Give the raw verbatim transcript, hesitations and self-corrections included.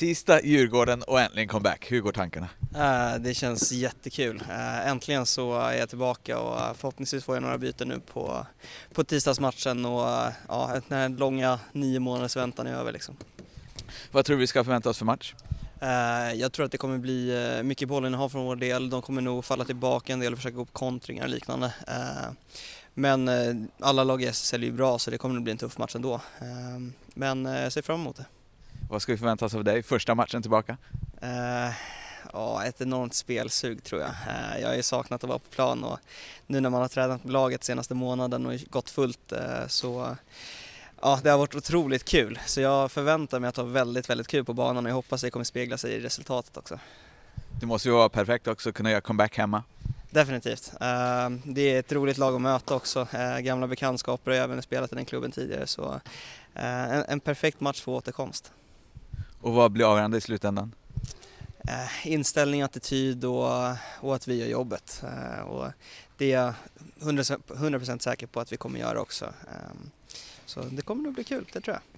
Tisdag, Djurgården och äntligen comeback. Hur går tankarna? Uh, det känns jättekul. Uh, äntligen så är jag tillbaka och förhoppningsvis får jag några byten nu på, på tisdagsmatchen och uh, ja, den här långa nio månaders väntan är över liksom. Vad tror du vi ska förvänta oss för match? Uh, jag tror att det kommer bli uh, mycket bollinnehav från vår del. De kommer nog falla tillbaka en del och försöka gå upp kontringar och liknande. Uh, men uh, alla lag i S S L är ju bra så det kommer nog bli en tuff match ändå. Uh, men uh, jag ser fram emot det. Vad ska vi förvänta oss av dig? Första matchen tillbaka? Uh, ja, ett enormt spelsug tror jag. Uh, jag har ju saknat att vara på plan och nu när man har tränat med laget senaste månaden och gått fullt uh, så ja, det har varit otroligt kul. Så jag förväntar mig att ha väldigt, väldigt kul på banan och jag hoppas att det kommer spegla sig i resultatet också. Det måste ju vara perfekt också att kunna göra comeback hemma. Definitivt. Uh, det är ett roligt lag att möta också. Uh, gamla bekantskaper och jag har även spelat i den klubben tidigare så uh, en, en perfekt match för återkomst. Och vad blir avgörande i slutändan? Uh, inställning, attityd och, och att vi gör jobbet. Uh, och det är jag hundra procent säker på att vi kommer göra också. Um, så det kommer nog bli kul, det tror jag.